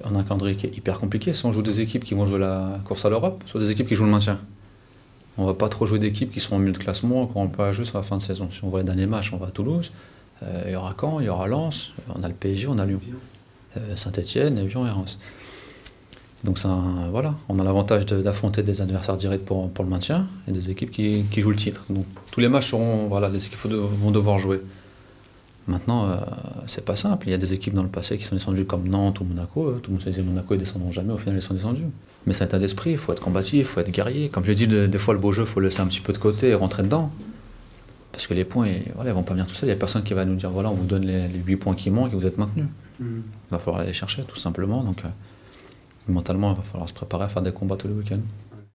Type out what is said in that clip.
on a un calendrier qui est hyper compliqué. Si on joue des équipes qui vont jouer la course à l'Europe, soit des équipes qui jouent le maintien. On va pas trop jouer d'équipes qui seront au milieu de classement, qu'on va pas jouer sur la fin de saison. Si on voit les derniers matchs, on va à Toulouse, il y aura Caen, il y aura Lens, on a le PSG, on a Lyon, Saint-Etienne, Lyon et Reims. Donc voilà, on a l'avantage d'affronter des adversaires directs pour le maintien et des équipes qui jouent le titre. Donc tous les matchs seront, voilà, les équipes vont devoir jouer. Maintenant, c'est pas simple. Il y a des équipes dans le passé qui sont descendues comme Nantes ou Monaco. Tout le monde se disait Monaco ils descendront jamais, au final ils sont descendus. Mais c'est un état d'esprit, il faut être combatif, il faut être guerrier. Comme je dis, des fois le beau jeu, il faut le laisser un petit peu de côté et rentrer dedans. Parce que les points, voilà, ils vont pas venir tout seuls. Il n'y a personne qui va nous dire voilà, on vous donne les 8 points qui manquent et vous êtes maintenus. Il va falloir aller les chercher tout simplement. Donc mentalement, il va falloir se préparer à faire des combats tous les week-ends.